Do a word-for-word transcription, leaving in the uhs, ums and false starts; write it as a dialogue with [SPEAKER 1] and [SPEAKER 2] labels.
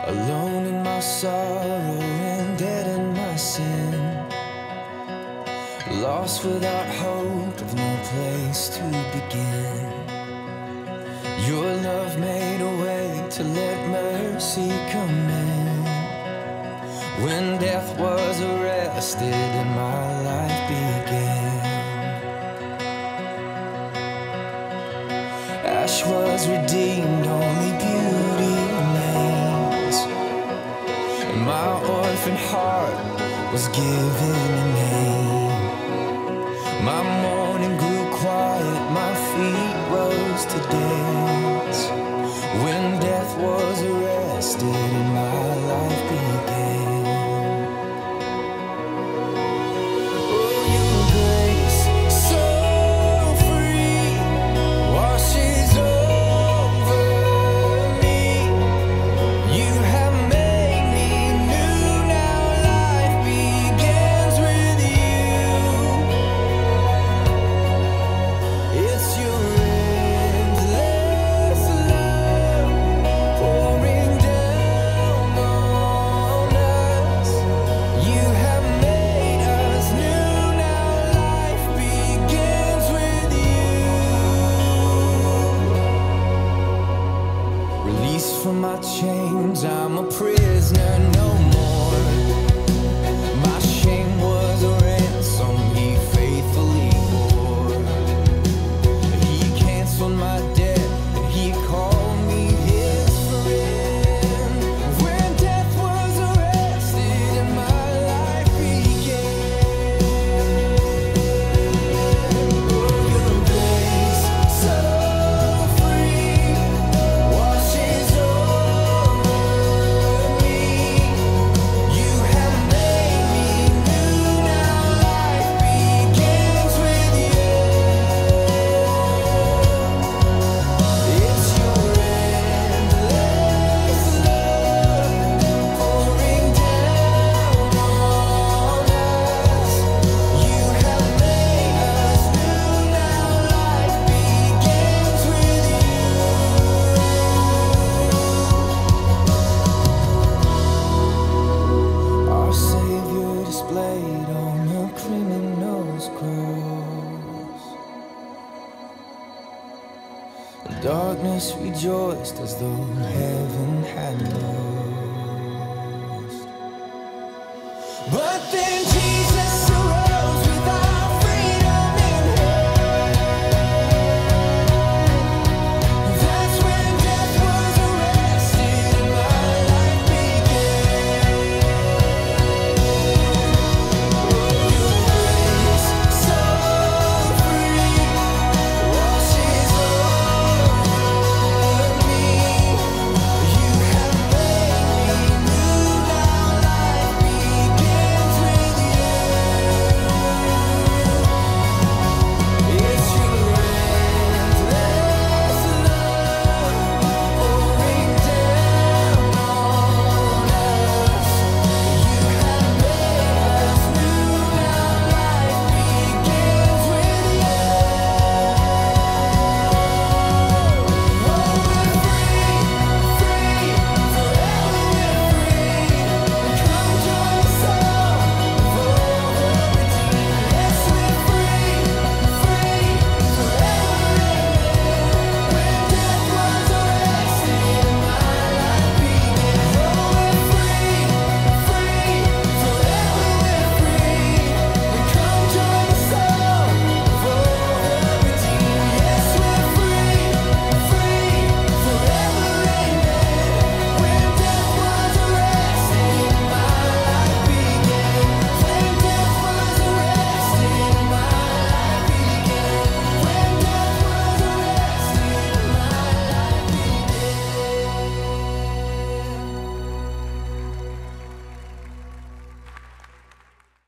[SPEAKER 1] alone in my sorrow and dead in my sin, lost without hope of no place to begin. Your love made a way to let mercy come in. When death was arrested and my life began, ash was redeemed, only beauty remains, and my orphan heart was given a name. My mourning grew quiet, my feet rose to dance, when death was arrested and my life began. From my chains, I'm a prisoner no more. My shame was a ransom he faithfully bore. He canceled my debt and he called me his friend. When death was arrested and my life began. Oh, your grace so free washes over me. You have made me new, now life begins with you. It's your endless love pouring down on us. You have made us new, now life begins with you. Our Savior displayed on a criminal's cross. The darkness rejoiced as though heaven had lost. But then